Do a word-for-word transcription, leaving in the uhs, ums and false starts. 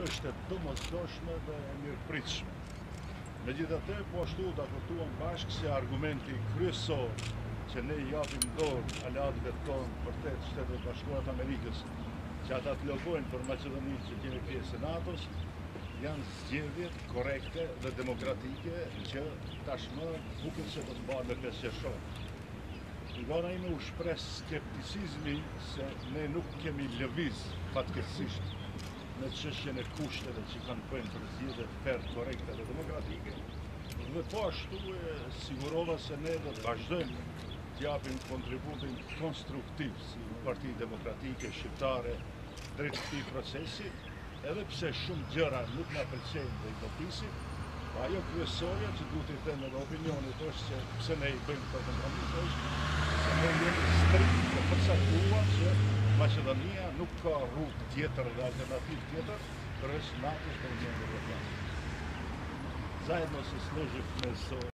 është e domosdoshme dhe e mirëpritshme. Megjithatë, po ashtu ta kuptuam bashkë se argumenti kryesor që ne japim dorë aleatëve tonë për të Shtetet e Bashkuara të Amerikës, që ata të logojnë për Maqedoninë që kemi pjesë e NATO-s, janë zgjedhjet korrekte dhe demokratike që tashmë duket se do të bëhen me pesë qershor. Nga ana ime u shpreh skepticizmi se ne nuk kemi lëviz fatkeqësisht në çështjen e kushteve që kanë bënë për zgjedhje fair, korrekte dhe demokratike. Dhe po ashtu e sigurova se ne do të vazhdojmë të japim kontributin konstruktiv si Parti Demokratike Shqiptare drejt këtij procesi, edhe pse shumë gjëra nuk na pëlqejnë dhe i dopisin, ajo kryesorja që duhet i them edhe opinionit është se pse ne i bëjmë këtë kompromis është se ne jemi strikt të përcaktuar që Maqedonia nuk ka rrugë tjetër dhe alternativë tjetër përveç NATO-s dhe Unionit Evropian. Zajedno se složit me